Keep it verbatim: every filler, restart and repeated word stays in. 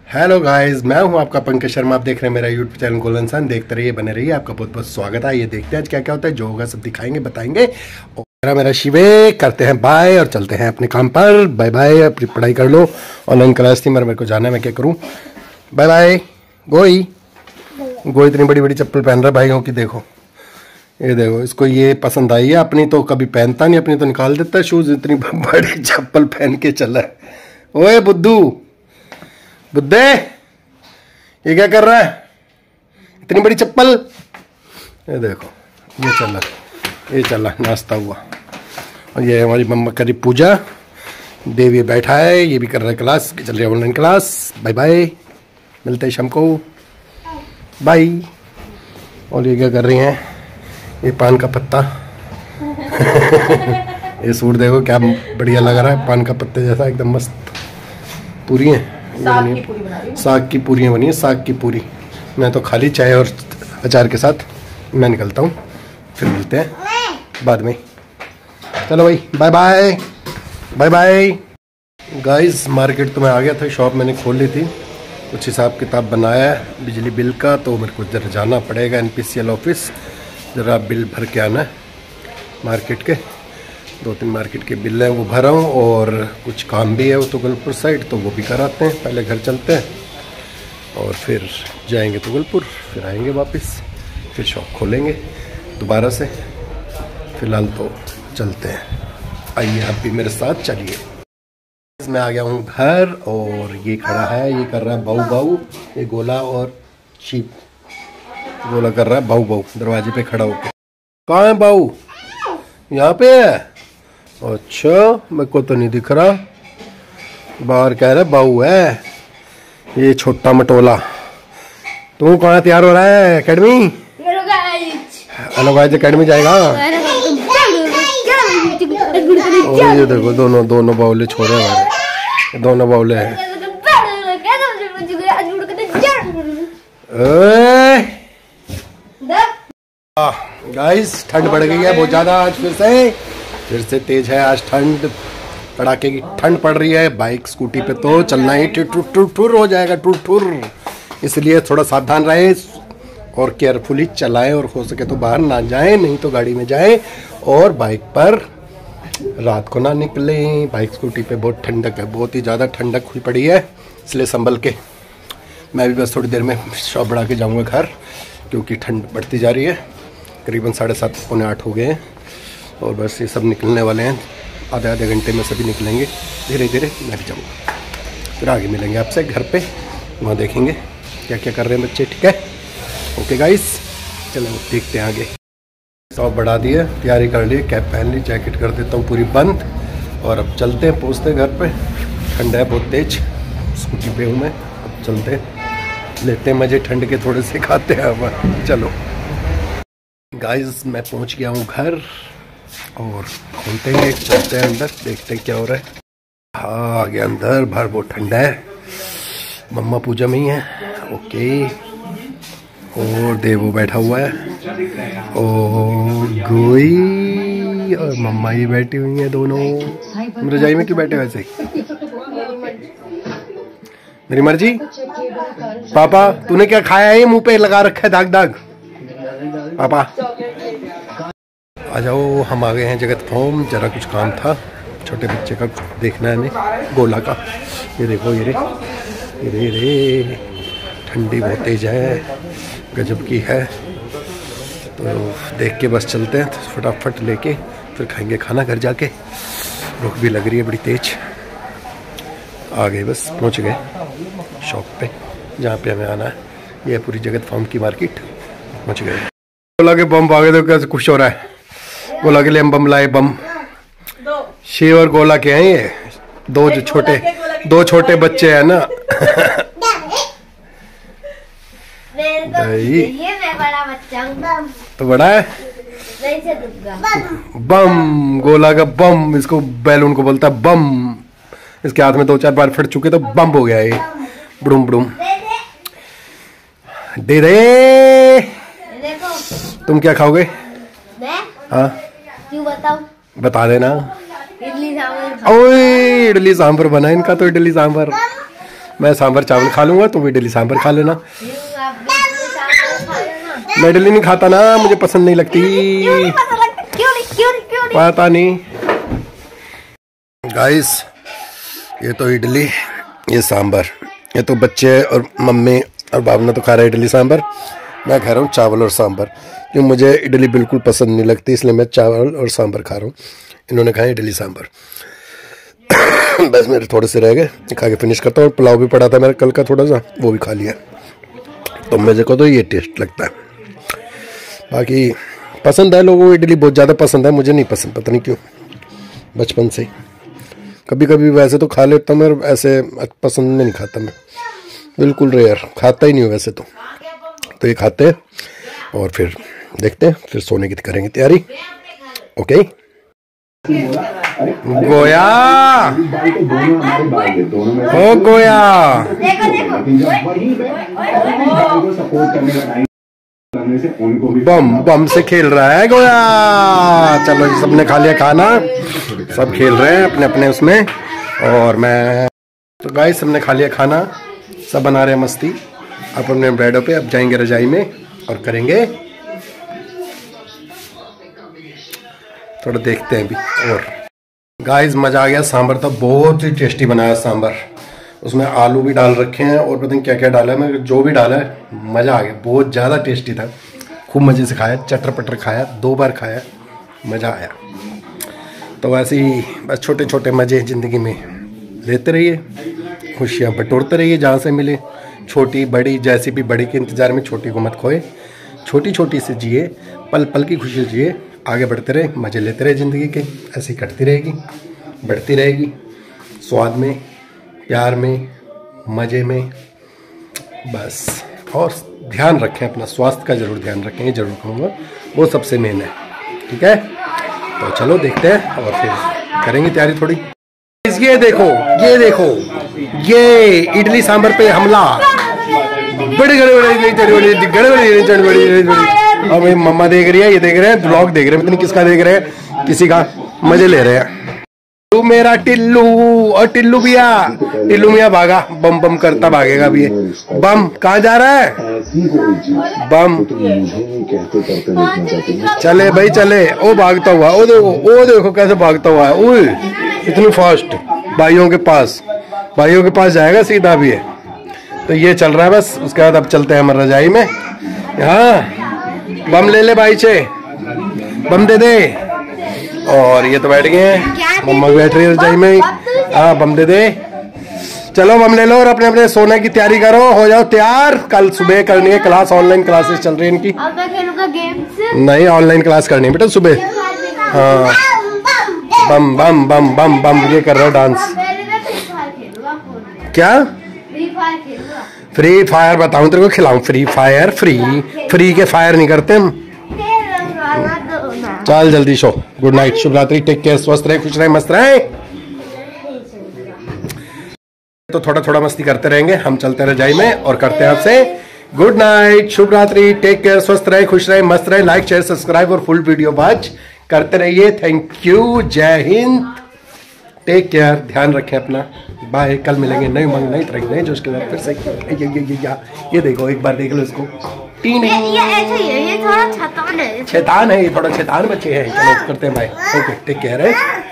Hello guys, मैं हूं आपका पंकज शर्मा। आप देख रहे हैं मेरा यूट्यूब चैनल गोल्डन सन। देखते रहिए, बने रहिए। आपका बहुत बहुत स्वागत है। ये देखते हैं आज क्या क्या होता है, जो होगा सब दिखाएंगे, बताएंगे। और मेरा मेरा शिवे करते हैं बाय और चलते हैं अपने काम पर। Bye bye. अपनी पढ़ाई कर लो। ऑनलाइन क्लास थी, मेरे मेरे को जाना है, मैं क्या करूँ। Bye bye. गोई गोई इतनी बड़ी बड़ी चप्पल पहन रहा है भाइयों की। देखो ये देखो, इसको ये पसंद आई है। अपनी तो कभी पहनता नहीं, अपनी तो निकाल देता है शूज। इतनी बड़ी चप्पल पहन के चला है। ओए बुद्धू, बुद्धे ये क्या कर रहा है, इतनी बड़ी चप्पल। ये देखो, ये चला ये चला नाश्ता हुआ। और ये हमारी मम्मा करी पूजा। देव ये बैठा है, ये भी कर रहा है क्लास, चल रही है ऑनलाइन क्लास। बाय बाय, मिलते हैं शाम को। बाय। और ये क्या कर रही हैं, ये पान का पत्ता। ये सूट देखो क्या बढ़िया लग रहा है, पान का पत्ते जैसा, एकदम मस्त। पूरी है, साग की पूरी बना रही है। साग की पूरियाँ बनी है, साग की पूरी। मैं तो खाली चाय और अचार के साथ मैं निकलता हूँ, फिर मिलते हैं बाद में। चलो भाई, bye bye bye bye. Guys market तो मैं आ गया था, शॉप मैंने खोल ली थी, कुछ हिसाब किताब बनाया है बिजली बिल का। तो मेरे को जरा जाना पड़ेगा N P C L office, ज़रा बिल भर के आना है मार्केट के। दो तीन मार्केट के बिल हैं वो भरा हूँ, और कुछ काम भी है वो तुगलपुर साइड, तो वो भी कराते हैं। पहले घर चलते हैं और फिर जाएंगे तुगलपुर, फिर आएंगे वापस, फिर शॉप खोलेंगे दोबारा से। फ़िलहाल तो चलते हैं, आइए आप भी मेरे साथ चलिए। मैं आ गया हूँ घर, और ये खड़ा है, ये कर रहा है बाऊ बाऊ। ये गोला और शीप, गोला कर रहा है बाऊ बाऊ दरवाजे पे खड़ा होकर। कहाँ है बाऊ? यहाँ पे है। अच्छा, मेरे को तो नहीं दिख रहा। बाहर कह रहा बाऊ है ये छोटा मटोला। तू कहाँ तैयार हो रहा है? अकेडमी? हेलो गाइस, अकेडमी जाएगा। और ये देखो, दोनों दोनों बाउले छोड़े हमारे, दोनों बाउले हैं। गाइस ठंड बढ़ गई है बहुत ज़्यादा आज, फिर से फिर से तेज है आज ठंड। कड़ाके की ठंड पड़ रही है। बाइक स्कूटी पे तो चलना ही टुर टुर टुर हो जाएगा, टुर टुर। इसलिए थोड़ा सावधान रहे और केयरफुली चलाएं, और हो सके तो बाहर ना जाएं, नहीं तो गाड़ी में जाएं। और बाइक पर रात को ना निकलें। बाइक स्कूटी पे बहुत ठंडक है, बहुत ही ज़्यादा ठंडक हुई पड़ी है, इसलिए संभल के। मैं भी बस थोड़ी देर में शॉप बढ़ा के जाऊँगा घर, क्योंकि ठंड बढ़ती जा रही है। करीबन साढ़े सात पौने आठ हो गए हैं, और बस ये सब निकलने वाले हैं। आधे आधे घंटे में सभी निकलेंगे धीरे धीरे। मैं भी जाऊँगा, फिर आगे मिलेंगे आपसे घर पे, वहाँ देखेंगे क्या क्या कर रहे हैं बच्चे। ठीक है, ओके गाइस, चलो देखते हैं आगे। शॉप बढ़ा दी है, तैयारी कर ली, कैप पहन ली, जैकेट कर देता हूँ पूरी बंद, और अब चलते हैं, पहुँचते हैं घर पे। ठंड है बहुत तेज, स्कूटी पे हूँ मैं। अब चलते हैं, लेते हैं मज़े ठंड के, थोड़े से खाते हैं अब। चलो गाइस, मैं पहुंच गया हूं घर, और खोलते हैं, चलते हैं अंदर, देखते हैं क्या हो रहा है। हाँ, आ गया अंदर। बाहर बहुत ठंडा है, मम्मा पूजा में ही है। ओके, और देवो बैठा हुआ है, और गोई और मम्मा ही बैठी हुई है दोनों। रजाई में क्यों बैठे वैसे? मेरी मर्जी। पापा तूने क्या खाया है? मुंह पे लगा रखा है दाग दाग। पापा आ जाओ, हम आ गए हैं जगत फॉर्म। जरा कुछ काम था, छोटे बच्चे का देखना है हमें, गोला का। ये देखो, ये रे ये रे, ये रे। ठंडी बहुत तेज है, गजब की है। तो देख के बस चलते हैं, तो फटाफट लेके फिर खाएंगे खाना घर जाके। भूख भी लग रही है बड़ी तेज। आ गए, बस पहुंच गए शॉप पे जहाँ पे हमें आना है। ये पूरी जगत फॉर्म की मार्केट, पहुंच गए। गोला के बम आ गए, तो कैसे खुश हो रहा है। गोला के लिए हम बम लाए, बम। शिव और गोला के हैं ये दो, जो छोटे दो छोटे बच्चे हैं ना। ये मैं बड़ा बच्चा हूं। तो बड़ा है बम, गोला का बम। इसको बैलून को बोलता है बम। इसके हाथ में दो चार बार फट चुके तो बम हो गया ये। बुड़ुम बुड़ुम दे दे। तुम क्या खाओगे? हाँ क्यों बताओ? बता देना। इडली सांभर। ओए इडली सांभर बना इनका तो, इडली सांभर। मैं सांभर चावल खा लूंगा, तुम इडली सांभर खा लेना। मैं इडली नहीं खाता ना, मुझे पसंद नहीं लगती। पता नहीं गाइस, ये तो इडली, ये सांभर, ये तो बच्चे और मम्मी और बाबना तो खा रहे हैं इडली सांभर। मैं खा रहा हूँ चावल और सांभर, क्योंकि मुझे इडली बिल्कुल पसंद नहीं लगती, इसलिए मैं चावल और सांभर खा रहा हूँ। इन्होंने खाया इडली सांभर। बस मेरे थोड़े से रह गए, खा के फिनिश करता हूँ। पुलाव भी पड़ा था मेरा कल का थोड़ा सा, वो भी खा लिया। तो मुझे को तो ये टेस्ट लगता है। बाकी पसंद है लोगों को, इडली बहुत ज़्यादा पसंद है, मुझे नहीं पसंद, पता नहीं क्यों, बचपन से। कभी कभी वैसे तो खा लेता हूँ, मैं ऐसे पसंद नहीं खाता, मैं बिल्कुल रेयर, खाता ही नहीं हूँ वैसे तो। तो ये खाते हैं और फिर देखते हैं, फिर सोने की करेंगे तैयारी। ओके गोया, ओ गोया, बम बम से खेल रहा है गोया। चलो जी, सबने खा लिया खाना, सब खेल रहे हैं अपने अपने उसमें, और मैं तो गाइस सबने खा लिया खाना, सब बना रहे हैं मस्ती अब अपने बेडों पे। अब जाएंगे रजाई में और करेंगे थोड़ा, देखते हैं अभी। और गाइस मजा आ गया, सांभर तो बहुत ही टेस्टी बनाया सांभर। उसमें आलू भी डाल रखे हैं और पता नहीं क्या क्या डाला है, मैं जो भी डाला है मज़ा आ गया, बहुत ज़्यादा टेस्टी था। खूब मज़े से खाया, चटर पटर खाया, दो बार खाया, मज़ा आया। तो वैसे ही बस छोटे छोटे मज़े ज़िंदगी में लेते रहिए, खुशियाँ बटोरते रहिए जहाँ से मिले। छोटी बड़ी जैसी भी, बड़ी के इंतज़ार में छोटी को मत खोए, छोटी छोटी से जिए, पल पल की खुशी जिए, आगे बढ़ते रहे, मज़े लेते रहे ज़िंदगी के। ऐसे ही कटती रहेगी, बढ़ती रहेगी, स्वाद में, प्यार में, मज़े में, बस। और ध्यान रखें अपना, स्वास्थ्य का ज़रूर ध्यान रखें, ये ज़रूर कहूँगा, वो सबसे मेन है। ठीक है, तो चलो देखते हैं और फिर करेंगे तैयारी थोड़ी। ये देखो, ये देखो, ये इडली सांभर पे हमला, बड़े गड़े बड़े बड़े। और मेरी मम्मा देख रही है, ये देख रहे हैं, ब्लॉग देख रहे हैं, पता नहीं किसका देख रहे हैं, किसी का, मजे ले रहे हैं। तू मेरा टिल्लू, और टिल्लू भैया, टिल्लू मियाँ भागा, बम बम करता भागेगा भी। बम कहाँ जा रहा है? बम चले भाई चले, ओ भागता हुआ, ओ देखो, ओ देखो कैसे भागता हुआ है, ओए इतनी फास्ट, भाइयों के पास, भाइयों के पास जाएगा सीधा भी है। तो ये चल रहा है बस। उसके बाद अब चलते हैं हमारे रजाई में। यहाँ बम ले ले भाई से, बम दे दे। और ये तो बैठ गए हैं, मम्मा बैठ रही है रजाई में। हाँ बम दे दे, चलो बम ले लो और अपने अपने सोने की तैयारी करो, हो जाओ तैयार। कल सुबह करनी है क्लास, ऑनलाइन क्लासेस चल रही है इनकी। अब मैं खेलूंगा गेम्स? नहीं, ऑनलाइन क्लास करनी है बेटा सुबह। हाँ बम बम बम बम बम, ये कर रहा है डांस। क्या फ्री फायर? बताऊं तेरे को, खिलाऊं फ्री फायर? फ्री फ्री के फायर नहीं करते हम। चल जल्दी सो, गुड नाइट, शुभ रात्रि, टेक केयर, स्वस्थ रहे, खुश रहे, मस्त रहे। तो थोड़ा थोड़ा मस्ती करते रहेंगे, हम चलते हैं रजाई में और करते हैं आपसे गुड नाइट, शुभ रात्रि, टेक केयर, स्वस्थ रहे, खुश रहे, मस्त रहे। लाइक शेयर सब्सक्राइब और फुल वीडियो वॉच करते रहिए। थैंक यू, जय हिंद, टेक केयर, ध्यान रखें अपना, बाय। कल मिलेंगे नए उमंग, नई तरह नए जोश के साथ फिर से। ये ये ये ये ये देखो, एक बार देख लो इसको। टीन ये ऐसे ही है, ये थोड़ा शैतान है, शैतान है, ये थोड़ा शैतान बच्चे हैं। चलो करते हैं बाय, ओके, टेक केयर है।